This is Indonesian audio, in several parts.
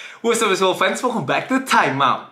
What's up, Baseball fans? Welcome back to Time Out.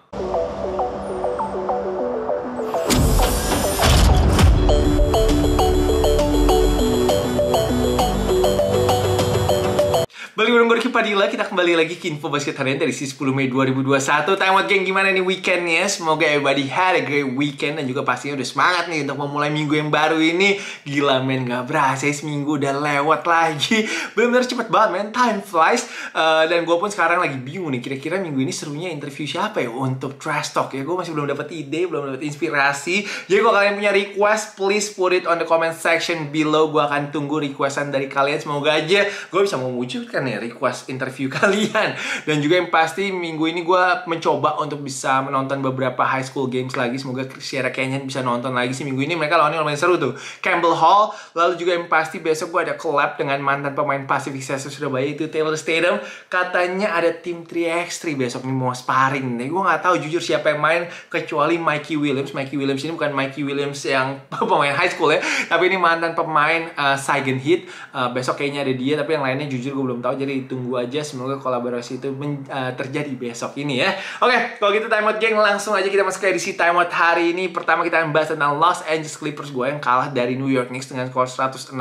Balik bareng gue Ricky Padilla, kita kembali lagi ke info basket harian dari si 10 Mei 2021. Time Out Gang, gimana nih weekendnya? Semoga everybody had a great weekend dan juga pastinya udah semangat nih untuk memulai minggu yang baru ini. Gila men, gak berasa seminggu udah lewat lagi. Bener-bener cepet banget men, time flies. Dan gue pun sekarang lagi bingung nih, kira-kira minggu ini serunya interview siapa ya untuk Trash Talk ya? Gue masih belum dapat ide, belum dapat inspirasi. Jadi kalau kalian punya request, please put it on the comment section below. Gue akan tunggu requestan dari kalian. Semoga aja gue bisa mewujudkan ya request interview kalian. Dan juga yang pasti minggu ini gue mencoba untuk bisa menonton beberapa high school games lagi. Semoga Sierra Canyon bisa nonton lagi sih minggu ini. Mereka lawannya lumayan seru tuh, Campbell Hall. Lalu juga yang pasti besok gue ada collab dengan mantan pemain Pacific Sixers Surabaya, itu Taylor Statham. Katanya ada tim 3x3 besok nih mau sparring nih. Gue gak tahu jujur siapa yang main kecuali Mikey Williams. Mikey Williams ini bukan Mikey Williams yang pemain high school ya, tapi ini mantan pemain Saigon Heat. Besok kayaknya ada dia, tapi yang lainnya jujur gue belum tahu. Jadi tunggu aja, semoga kolaborasi itu terjadi besok ini ya. Oke, kalau gitu Time Out Gang, langsung aja kita masuk ke edisi Time Out hari ini. Pertama kita akan bahas tentang Los Angeles Clippers gue yang kalah dari New York Knicks dengan skor 106-100.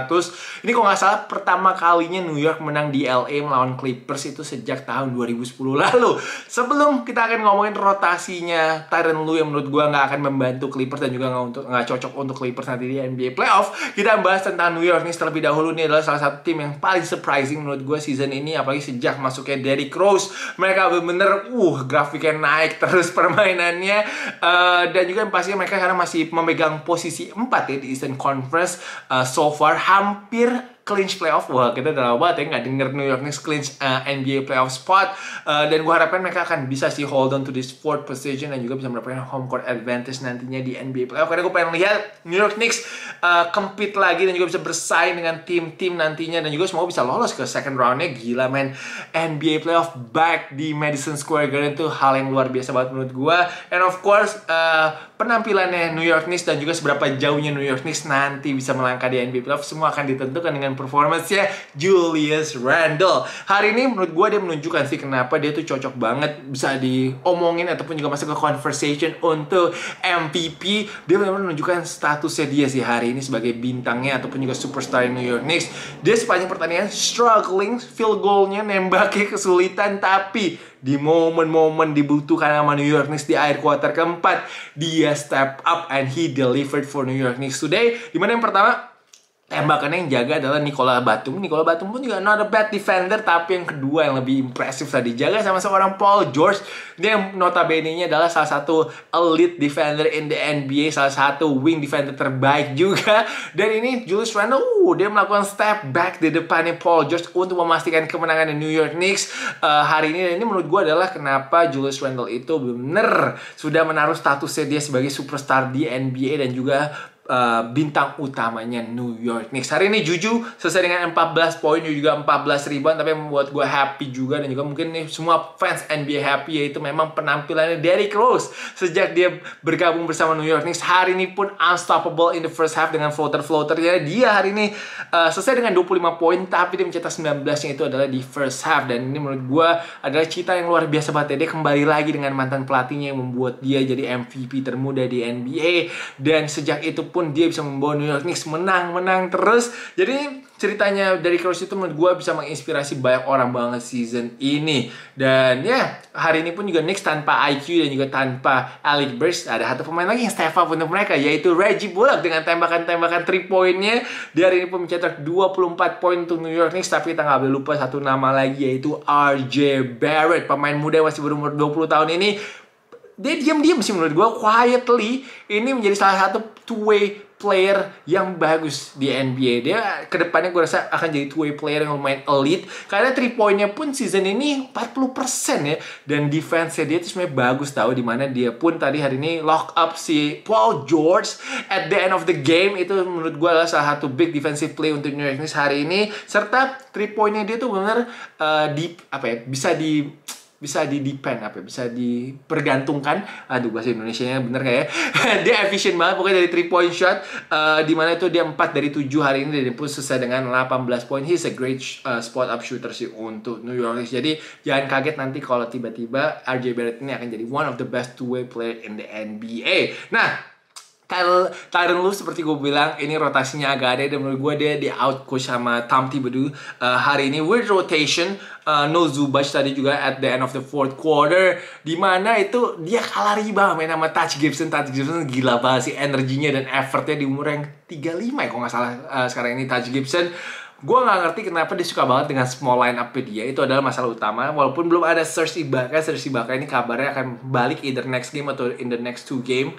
Ini kalau nggak salah pertama kalinya New York menang di LA melawan Clippers itu sejak tahun 2010 lalu. Sebelum kita akan ngomongin rotasinya Tyronn Lue yang menurut gue nggak akan membantu Clippers dan juga nggak cocok untuk Clippers nanti di NBA Playoff, kita bahas tentang New York Knicks terlebih dahulu. Ini adalah salah satu tim yang paling surprising menurut gue season ini, apalagi sejak masuknya Derrick Rose. Mereka bener-bener grafiknya naik terus permainannya, dan juga yang pastinya mereka sekarang masih memegang posisi 4 ya di Eastern Conference. So far hampir clinch playoff. Wah, kita udah lama banget ya nggak denger New York Knicks clinch NBA playoff spot. Dan gue harapkan mereka akan bisa sih hold on to this fourth position dan juga bisa mendapatkan home court advantage nantinya di NBA playoff. Karena gue pengen lihat New York Knicks compete lagi dan juga bisa bersaing dengan tim-tim nantinya, dan juga semoga bisa lolos ke second roundnya. Gila men, NBA playoff back di Madison Square Garden itu hal yang luar biasa banget menurut gue. And of course penampilannya New York Knicks dan juga seberapa jauhnya New York Knicks nanti bisa melangkah di NBA playoff semua akan ditentukan dengan performance-nya Julius Randle. Hari ini menurut gue dia menunjukkan sih kenapa dia tuh cocok banget bisa diomongin ataupun juga masuk ke conversation untuk MVP. Dia benar-benar menunjukkan statusnya dia sih hari ini sebagai bintangnya ataupun juga superstar New York Knicks. Dia sepanjang pertandingan struggling, field goal-nya nembaknya kesulitan, tapi di momen-momen dibutuhkan sama New York Knicks di akhir kuarter keempat, dia step up and he delivered for New York Knicks today. Dimana yang pertama tembakannya yang jaga adalah Nicola Batum. Nicola Batum pun juga not a bad defender, tapi yang kedua yang lebih impresif tadi jaga sama seorang Paul George. Dia yang notabene-nya adalah salah satu elite defender in the NBA, salah satu wing defender terbaik juga. Dan ini Julius Randle, dia melakukan step back di depannya Paul George untuk memastikan kemenangan di New York Knicks hari ini. Dan ini menurut gue adalah kenapa Julius Randle itu benar sudah menaruh statusnya dia sebagai superstar di NBA dan juga bintang utamanya New York Knicks. Hari ini Juju selesai dengan 14 poin dan juga 14 rebound, tapi yang membuat gue happy juga dan juga mungkin nih semua fans NBA happy, yaitu memang penampilannya Derrick Rose sejak dia bergabung bersama New York Knicks. Hari ini pun unstoppable in the first half dengan floater-floaternya. Dia hari ini selesai dengan 25 poin, tapi dia mencetak 19-nya itu adalah di first half. Dan ini menurut gue adalah cita yang luar biasa banget. Dia kembali lagi dengan mantan pelatihnya yang membuat dia jadi MVP termuda di NBA, dan sejak itu pun dia bisa membawa New York Knicks menang terus. Jadi ceritanya dari Rose itu menurut gue bisa menginspirasi banyak orang banget season ini. Dan ya, hari ini pun juga Knicks tanpa IQ dan juga tanpa Alec Burks, ada satu pemain lagi yang step up untuk mereka, yaitu Reggie Bullock dengan tembakan-tembakan 3 poinnya. Dia hari ini pun mencetak 24 poin untuk New York Knicks. Tapi kita nggak boleh lupa satu nama lagi, yaitu RJ Barrett, pemain muda yang masih berumur 20 tahun ini. Dia diam-diam sih menurut gue, quietly ini menjadi salah satu two-way player yang bagus di NBA. Dia kedepannya gue rasa akan jadi two-way player yang lumayan elite, karena 3 poinnya pun season ini 40% ya. Dan defense-nya dia itu sebenarnya bagus tahu, dimana dia pun tadi hari ini lock up si Paul George at the end of the game. Itu menurut gue adalah salah satu big defensive play untuk New York Knicks hari ini. Serta 3 poinnya dia tuh benar bisa di bisa di-depend bisa dipergantungkan. Aduh, bahasa Indonesianya bener gak ya? Dia efisien banget pokoknya dari 3 point shot, di mana itu dia 4 dari 7 hari ini, dan pun selesai dengan 18 poin. He's a great spot up shooter sih untuk New York Knicks. Jadi jangan kaget nanti kalau tiba-tiba RJ Barrett ini akan jadi one of the best two-way player in the NBA. Nah, Tyronn Lue seperti gue bilang, ini rotasinya agak ada, dan menurut gue dia di out coach sama Tom Thibodeau hari ini. Weird rotation, no Zubac tadi juga at the end of the fourth quarter, dimana itu dia kalah riba main sama Taj Gibson. Taj Gibson gila banget sih energinya dan effortnya di umur yang 35 ya kalau nggak salah sekarang ini Taj Gibson. Gue nggak ngerti kenapa dia suka banget dengan small line up dia. Itu adalah masalah utama. Walaupun belum ada Serge Ibaka. Serge Ibaka ini kabarnya akan balik either next game atau in the next 2 game.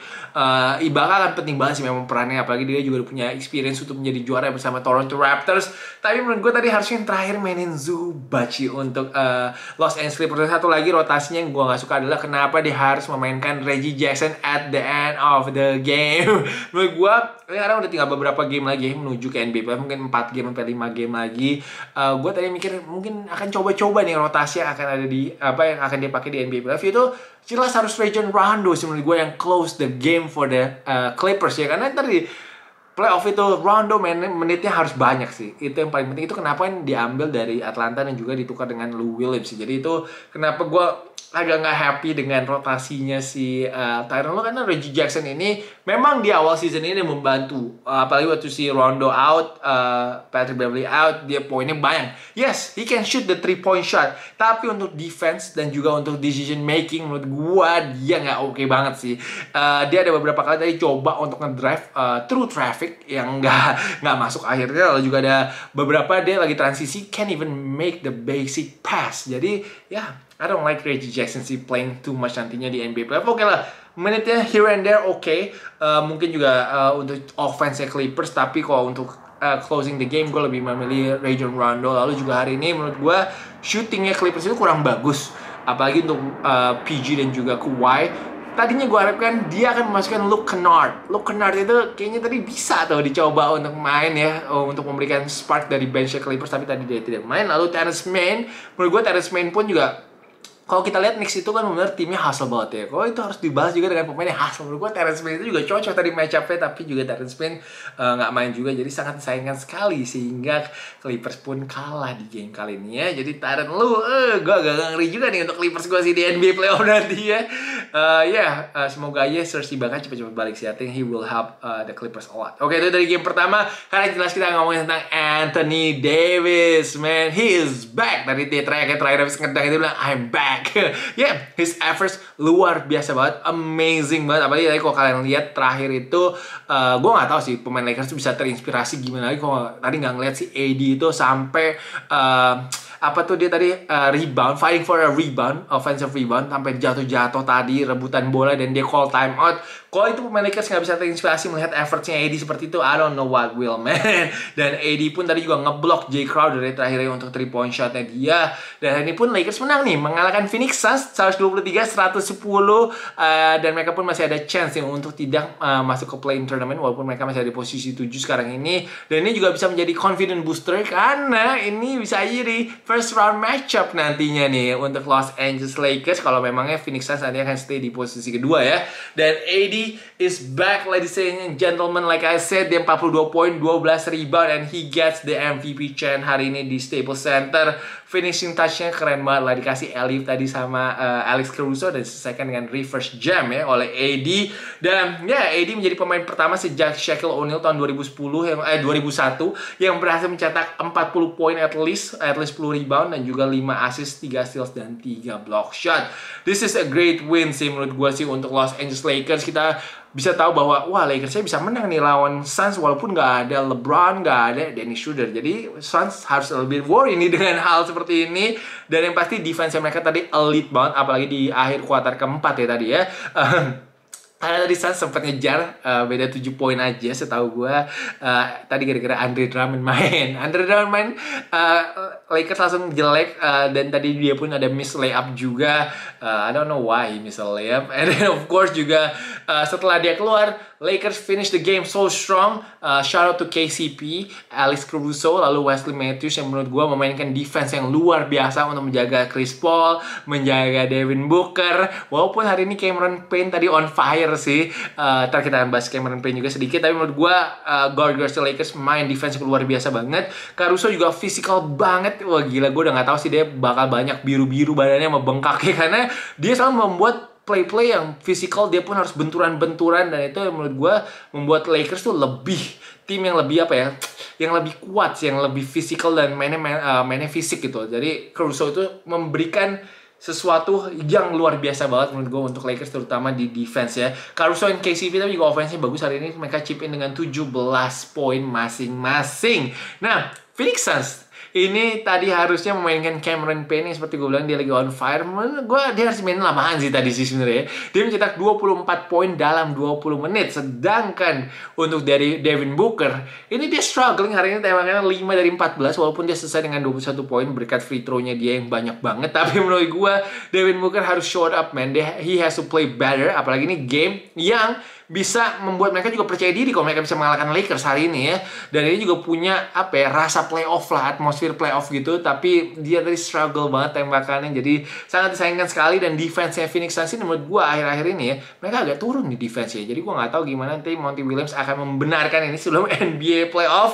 Ibaka kan penting banget sih memang perannya. Apalagi dia juga punya experience untuk menjadi juara bersama Toronto Raptors. Tapi menurut gue tadi harusnya yang terakhir mainin Zubac untuk Los Angeles Clippers. Satu lagi rotasinya yang gue nggak suka adalah kenapa dia harus memainkan Reggie Jackson at the end of the game. Menurut gue sekarang udah tinggal beberapa game lagi menuju ke NBA. Mungkin 4 game sampai 5 game lagi. Gue tadi mikir mungkin akan coba-coba nih rotasi yang akan ada di yang akan dia pakai di NBA playoff. Itu jelas harus Rajon Rondo sih menurut gue yang close the game for the Clippers ya, karena tadi playoff itu Rondo menitnya harus banyak sih. Itu yang paling penting. Itu kenapa yang diambil dari Atlanta dan juga ditukar dengan Lou Williams sih. Jadi itu kenapa gue agak nggak happy dengan rotasinya si Tyronn Lue, karena Reggie Jackson ini memang di awal season ini membantu, apalagi waktu si Rondo out, Patrick Beverley out, dia poinnya banyak. Yes, he can shoot the 3 point shot, tapi untuk defense dan juga untuk decision making menurut gua dia nggak oke banget sih. Dia ada beberapa kali tadi coba untuk ngedrive through traffic yang nggak masuk akhirnya, lalu juga ada beberapa dia lagi transisi can't even make the basic pass. Jadi ya, I don't like Reggie Jackson sih playing too much nantinya di NBA playoff. Oke lah, menitnya here and there oke. Mungkin juga untuk offense Clippers, tapi kalau untuk closing the game gue lebih memilih Rajon Rondo. Lalu juga hari ini menurut gue shootingnya Clippers itu kurang bagus, apalagi untuk PG dan juga Kawhi. Tadinya gue harapkan dia akan memasukkan Luke Kennard. Luke Kennard itu kayaknya tadi bisa tuh dicoba untuk main ya, untuk memberikan spark dari bench Clippers, tapi tadi dia tidak main. Lalu Terrence Mann, menurut gue Terrence Mann pun juga, kalau kita lihat Knicks itu kan benar timnya hustle banget ya. Kalau itu harus dibahas juga dengan pemain yang hustle. Menurut gue Terrence Mann itu juga cocok tadi match up-nya, tapi juga Terrence Mann nggak main juga. Jadi sangat disayangkan sekali, sehingga Clippers pun kalah di game kali ini ya. Jadi Tyronn Lue, gue agak ngeri juga nih untuk Clippers gue sih di NBA playoff nanti ya. Semoga aja Serge Ibaka cepat-cepat balik sih. I think he will help the Clippers a lot. Oke, itu dari game pertama. Karena jelas kita ngomongin tentang Anthony Davis, man, he is back. Tadi dia terakhir habis ngedang itu bilang I'm back. Yeah, his efforts luar biasa banget, amazing banget. Apalagi tadi kalau kalian lihat terakhir itu, gue nggak tahu sih pemain Lakers itu bisa terinspirasi gimana lagi. Kalau tadi nggak ngeliat si AD itu sampai apa tuh dia tadi rebound, fighting for a rebound, offensive rebound, sampai jatuh-jatuh tadi rebutan bola dan dia call time out. Kalau itu pemain Lakers nggak bisa terinspirasi melihat effortnya AD seperti itu, I don't know what will, man. Dan AD pun tadi juga ngeblok Jay Crowder dari terakhirnya untuk 3 point shotnya dia. Dan hari ini pun Lakers menang nih, mengalahkan Phoenix Suns 123-110, dan mereka pun masih ada chance nih untuk tidak masuk ke play-in tournament, walaupun mereka masih ada di posisi 7 sekarang ini. Dan ini juga bisa menjadi confident booster karena ini bisa jadi first round matchup nantinya nih untuk Los Angeles Lakers, kalau memangnya Phoenix Suns nanti akan stay di posisi kedua ya. Dan AD is back, ladies and gentlemen. Like I said, dia 42 poin, 12 rebound, and he gets the MVP chant hari ini di Staples Center. Finishing touch-nya keren banget lah, dikasih alley tadi sama Alex Caruso, dan diselesaikan dengan reverse jam ya oleh AD. Dan ya, AD menjadi pemain pertama sejak Shaquille O'Neal tahun 2001 yang berhasil mencetak 40 poin at least 10 rebound, dan juga 5 assist, 3 steals, dan 3 block shot. This is a great win sih menurut gue sih untuk Los Angeles Lakers. Kita bisa tahu bahwa wah, Lakers bisa menang nih lawan Suns walaupun nggak ada LeBron, nggak ada Dennis Schroeder. Jadi Suns harus lebih worry nih dengan hal seperti ini. Dan yang pasti defense mereka tadi elite banget, apalagi di akhir kuarter keempat ya tadi ya. Karena tadi Suns sempat ngejar beda 7 poin aja setahu gue. Tadi gara-gara Andre Drummond main. Andre Drummond main Lakers langsung jelek, dan tadi dia pun ada miss layup juga. I don't know why he miss a layup. And then of course juga setelah dia keluar, Lakers finish the game so strong. Shout out to KCP, Alex Caruso, lalu Wesley Matthews yang menurut gue memainkan defense yang luar biasa untuk menjaga Chris Paul, menjaga Devin Booker. Walaupun hari ini Cameron Payne tadi on fire sih. Ntar kita bahas Cameron Payne juga sedikit, tapi menurut gue guard Lakers main defense luar biasa banget. Caruso juga physical banget. Wah gila, gue udah gak tahu sih dia bakal banyak biru-biru badannya sama bengkaknya, karena dia selalu membuat play-play yang physical. Dia pun harus benturan-benturan, dan itu menurut gue membuat Lakers tuh lebih tim yang lebih apa ya, yang lebih kuat, yang lebih physical dan mainnya fisik gitu. Jadi Caruso itu memberikan sesuatu yang luar biasa banget menurut gue untuk Lakers, terutama di defense ya. Caruso dan KCP tapi juga offense-nya bagus hari ini. Mereka chip in dengan 17 poin masing-masing. Nah, Phoenix Suns ini tadi harusnya memainkan Cameron Payne yang seperti gue bilang dia lagi on fire. Menurut gue dia harus main lamaan sih tadi sih sebenarnya. Dia mencetak 24 poin dalam 20 menit. Sedangkan untuk dari Devin Booker, ini dia struggling hari ini, tembakannya 5 dari 14 walaupun dia selesai dengan 21 poin berkat free throw-nya dia yang banyak banget. Tapi menurut gue Devin Booker harus show up man. He has to play better, apalagi ini game yang bisa membuat mereka juga percaya diri kalau mereka bisa mengalahkan Lakers hari ini ya. Dan ini juga punya apa ya, rasa playoff lah, atmosfer playoff gitu. Tapi dia tadi struggle banget tembakannya, jadi sangat disayangkan sekali. Dan defense-nya Phoenix Suns ini menurut gue akhir-akhir ini ya, mereka agak turun di defense ya. Jadi gue nggak tahu gimana nanti Monty Williams akan membenarkan ini sebelum NBA playoff.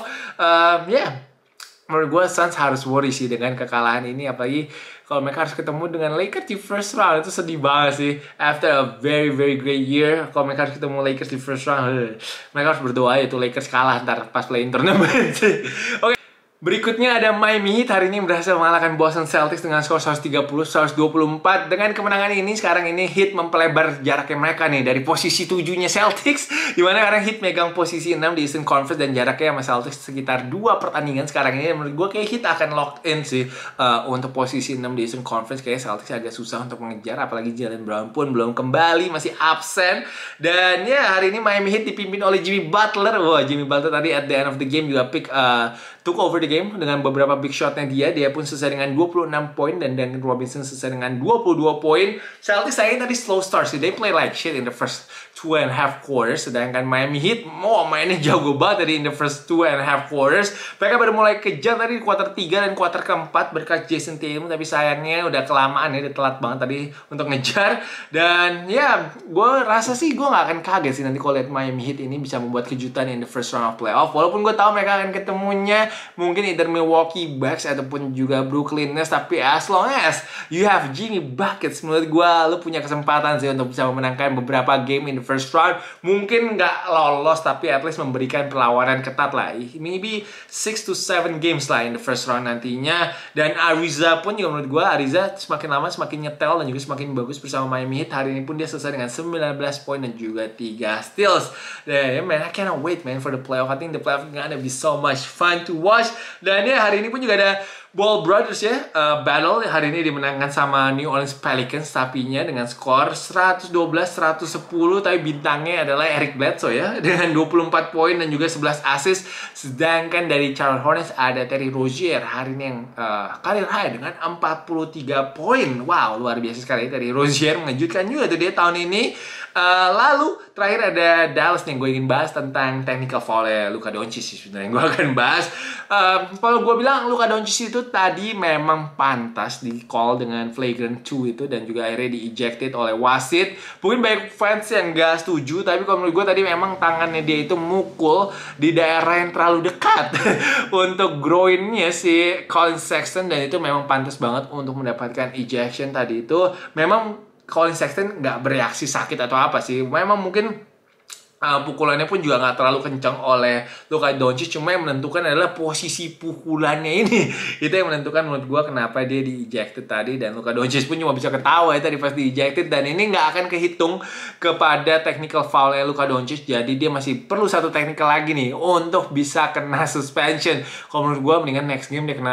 Menurut gue Suns harus worry sih dengan kekalahan ini, apalagi kalau mereka harus ketemu dengan Lakers di first round. Itu sedih banget sih. After a very very great year, kalau mereka harus ketemu Lakers di first round, mereka harus berdoa itu Lakers kalah ntar pas play-in tournament. Oke. Berikutnya ada Miami Heat hari ini berhasil mengalahkan Boston Celtics dengan skor 130-124. Dengan kemenangan ini, sekarang ini Heat mempelebar jaraknya mereka nih dari posisi 7-nya Celtics, dimana sekarang Heat megang posisi 6 di Eastern Conference dan jaraknya sama Celtics sekitar 2 pertandingan sekarang ini. Menurut gue kayak Heat akan locked in sih untuk posisi 6 di Eastern Conference. Kayaknya Celtics agak susah untuk mengejar, apalagi Jalen Brown pun belum kembali, masih absen. Dan ya hari ini Miami Heat dipimpin oleh Jimmy Butler. Wah, Jimmy Butler tadi at the end of the game juga took over the game dengan beberapa big shotnya dia pun selesai dengan 26 poin, dan Duncan Robinson selesai dengan 22 poin. Celtics sayangnya tadi slow start sih, they play like shit in the first 2.5 quarters, sedangkan Miami Heat mainnya jago banget tadi in the first 2.5 quarters. Mereka baru mulai kejar tadi di kuarter 3 dan kuarter keempat berkat Jason Tatum, tapi sayangnya udah kelamaan ya, udah telat banget tadi untuk ngejar. Dan ya gue rasa sih gue gak akan kaget sih nanti kalau lihat Miami Heat ini bisa membuat kejutan in the first round of playoff, walaupun gue tahu mereka akan ketemunya mungkin either Milwaukee Bucks ataupun juga Brooklyn Nets. Tapi as long as you have Jimmy Buckets, menurut gue lu punya kesempatan sih untuk bisa memenangkan beberapa game in the first round. Mungkin nggak lolos, tapi at least memberikan perlawanan ketat lah, maybe 6 to 7 games lah in the first round nantinya. Dan Ariza pun juga menurut gue, Ariza semakin lama semakin nyetel dan juga semakin bagus bersama Miami Heat. Hari ini pun dia selesai dengan 19 poin dan juga 3 steals. Dan man, I cannot wait man for the playoff. I think the playoff gonna be so much fun to watch. Dan ya hari ini pun juga ada Ball Brothers ya, battle hari ini dimenangkan sama New Orleans Pelicans, tapinya dengan skor 112-110, tapi bintangnya adalah Eric Bledsoe ya dengan 24 poin dan juga 11 assist. Sedangkan dari Charlotte Hornets ada Terry Rozier hari ini yang career high dengan 43 poin. Wow, luar biasa sekali Terry Rozier, mengejutkan juga tuh dia tahun ini. Lalu terakhir ada Dallas nih, gue ingin bahas tentang technical foul ya Luka Doncic sih sebenarnya gue akan bahas. Kalau gue bilang Luka Doncic itu tadi memang pantas di call dengan flagrant 2 itu, dan juga akhirnya di ejected oleh wasit. Mungkin banyak fans yang gak setuju, tapi kalau menurut gue tadi memang tangannya dia itu mukul di daerah yang terlalu dekat untuk groinnya si Colin Sexton, dan itu memang pantas banget untuk mendapatkan ejection tadi itu. Memang Colin Sexton nggak bereaksi sakit atau apa sih, memang mungkin pukulannya pun juga nggak terlalu kencang oleh Luka Doncic, cuma yang menentukan adalah posisi pukulannya ini. Itu yang menentukan menurut gue kenapa dia di-ejected tadi, dan Luka Doncic pun cuma bisa ketawa ya tadi pas di-ejected. Dan ini nggak akan kehitung kepada technical foul-nya Luka Doncic, jadi dia masih perlu satu technical lagi nih untuk bisa kena suspension. Kalau menurut gue mendingan next game dia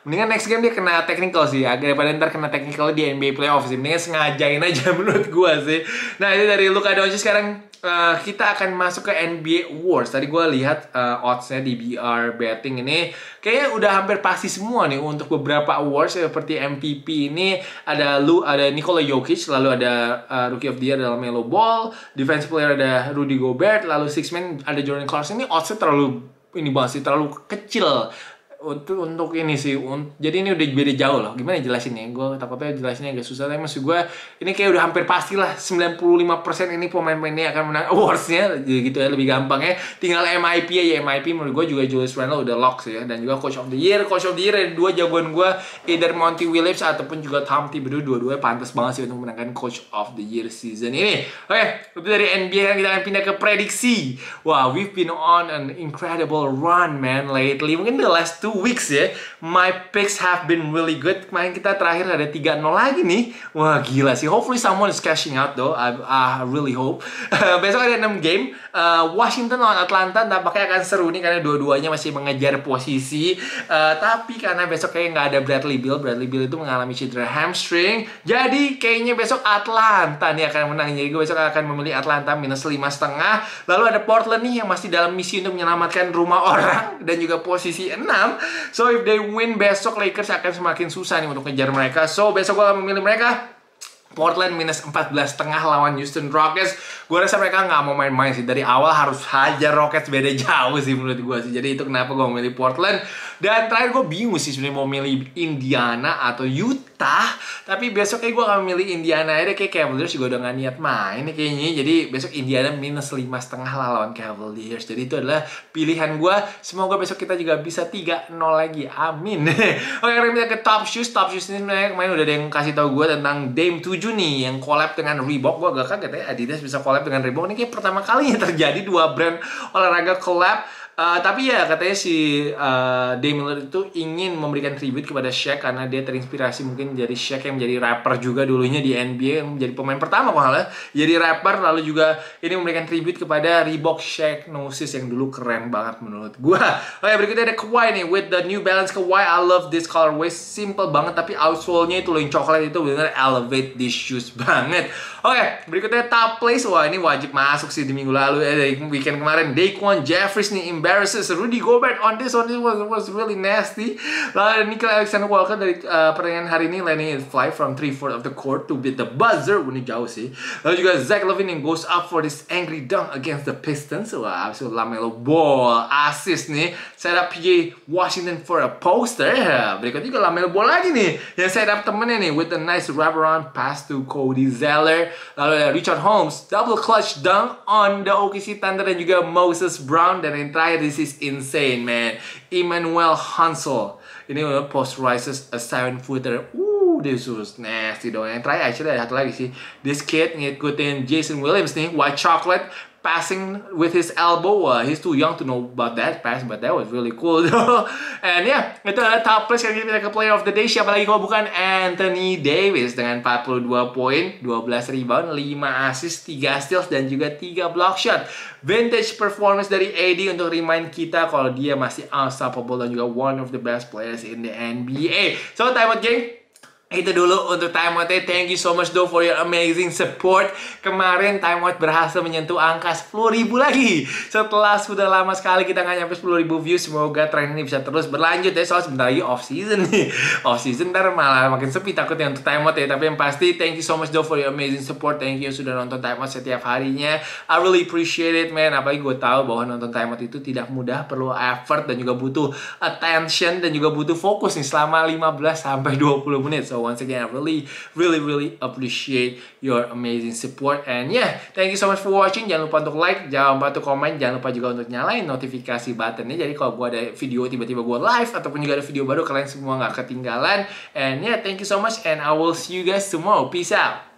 kena technical sih, daripada ntar kena technical di NBA playoff sih, mendingan sengajain aja menurut gue sih. Nah itu dari Luka Doncic. Sekarang kita akan akan masuk ke NBA Awards. Tadi gue lihat oddsnya di BR Betting ini kayaknya udah hampir pasti semua nih untuk beberapa awards seperti MVP ini ada Nikola Jokic, lalu ada Rookie of the Year adalah Melo Ball, Defensive Player ada Rudy Gobert, lalu Six Man ada Jordan Clarkson. Ini oddsnya terlalu terlalu kecil untuk ini sih. Jadi ini udah beda jauh loh. Gimana jelasinnya? Gue takutnya jelasinnya agak susah. Tapi maksud gue ini kayak udah hampir pasti lah 95% ini pemain-pemain ini akan menang awardsnya. Jadi gitu ya, lebih gampang ya. Tinggal MIP ya. MIP menurut gue juga Julius Randle udah lock sih ya. Dan juga Coach of the Year. Coach of the Year ada dua jagoan gue, either Monty Williams ataupun juga Tom Thibodeau. Dua-duanya pantas banget sih untuk menangkan Coach of the Year season ini. Oke, itu dari NBA kan kita akan pindah ke prediksi. Wow, we've been on an incredible run man lately. Mungkin the last 2 weeks ya, my picks have been really good. Kemarin kita terakhir ada 3-0 lagi nih. Wah gila sih. Hopefully someone is cashing out though. I really hope. Besok ada 6 game. Washington lawan Atlanta tampaknya akan seru nih karena dua-duanya masih mengejar posisi. Tapi karena besok kayaknya nggak ada Bradley Beal. Bradley Beal itu mengalami cedera hamstring. Jadi kayaknya besok Atlanta nih akan menang. Jadi gue besok akan memilih Atlanta minus 5,5. Lalu ada Portland nih yang masih dalam misi untuk menyelamatkan rumah orang dan juga posisi 6. So if they win besok, Lakers akan semakin susah nih untuk ngejar mereka. So besok gue akan memilih mereka Portland minus 14,5 lawan Houston Rockets. Gue rasa mereka nggak mau main-main sih. Dari awal harus hajar Rockets, beda jauh sih menurut gue sih. Jadi itu kenapa gue memilih Portland. Dan terakhir gue bingung sih sebenarnya mau milih Indiana atau Utah. Tapi besok kayak gue akan memilih Indiana aja. Kayak Cavaliers juga udah nggak niat main nih kayaknya. Jadi besok Indiana minus 5,5 lawan Cavaliers. Jadi itu adalah pilihan gue. Semoga besok kita juga bisa 3-0 lagi. Amin. Oke, kita ke Top Shoes. Top Shoes ini sebenarnya kemarin udah ada yang kasih tahu gue tentang Dame 7 nih yang collab dengan Reebok. Gue agak kaget ya Adidas bisa collab dengan Reebok. Ini kayak pertama kalinya terjadi dua brand olahraga collab. Tapi ya katanya si Dame Lillard itu ingin memberikan tribute kepada Shaq karena dia terinspirasi mungkin dari Shaq yang menjadi rapper juga dulunya di NBA, yang menjadi pemain pertama kalau nggak salah jadi rapper. Lalu juga ini memberikan tribute kepada Reebok Shaq Gnosis yang dulu keren banget menurut gua. Oke, berikutnya ada Kawhi nih with the New Balance Kawhi. I love this colorway, simple banget tapi outsole-nya itu loh yang coklat itu bener elevate these shoes banget. Oke, berikutnya top place. Wah ini wajib masuk sih di minggu lalu dari weekend kemarin. Daquan Jeffries nih embarrasses Rudy Gobert on this was really nasty. Lalu Nickeil Alexander-Walker dari pertandingan hari ini landing it fly from 3/4 of the court to beat the buzzer. Ini jauh sih. Lalu juga Zach LaVine yang goes up for this angry dunk against the Pistons. Wah, abis itu LaMelo Ball assist nih. Set up PJ Washington for a poster. Berikutnya juga LaMelo Ball lagi nih yang set up temennya nih with a nice wraparound pass to Cody Zeller. Lalu ada Richard Holmes double clutch dunk on the OKC Thunder dan juga Moses Brown. Dan yang terakhir, this is insane man, Emmanuel Hansel ini posterizes a 7-footer. This was nasty dong. Yang terakhir actually ada satu lagi sih, this kid ngikutin Jason Williams nih, white chocolate passing with his elbow. He's too young to know about that pass, but that was really cool though. And yeah, itu adalah top place yang kita ke player of the day. Siapa lagi kalau bukan Anthony Davis dengan 42 poin, 12 rebound, 5 assist, 3 steals dan juga 3 block shot. Vintage performance dari AD untuk remind kita kalau dia masih unstoppable dan juga one of the best players in the NBA. So time out gang. Itu dulu untuk Time Out. Thank you so much though for your amazing support. Kemarin Time Out berhasil menyentuh angka 10.000 lagi. Setelah sudah lama sekali kita nggak nyampe 10.000 views. Semoga tren ini bisa terus berlanjut ya. Soalnya sebentar lagi off season nih. Off season ntar malah makin sepi takutnya untuk Time Out ya. Tapi yang pasti thank you so much though for your amazing support. Thank you sudah nonton Time Out setiap harinya. I really appreciate it man. Apalagi gue tahu bahwa nonton Time Out itu tidak mudah. Perlu effort dan juga butuh attention dan juga butuh fokus nih selama 15 sampai 20 menit. So once again, I really appreciate your amazing support. And yeah, thank you so much for watching. Jangan lupa untuk like, jangan lupa untuk komen, jangan lupa juga untuk nyalain notifikasi buttonnya. Jadi kalau gue ada video tiba-tiba gue live ataupun juga ada video baru, kalian semua nggak ketinggalan. And yeah, thank you so much and I will see you guys tomorrow. Peace out.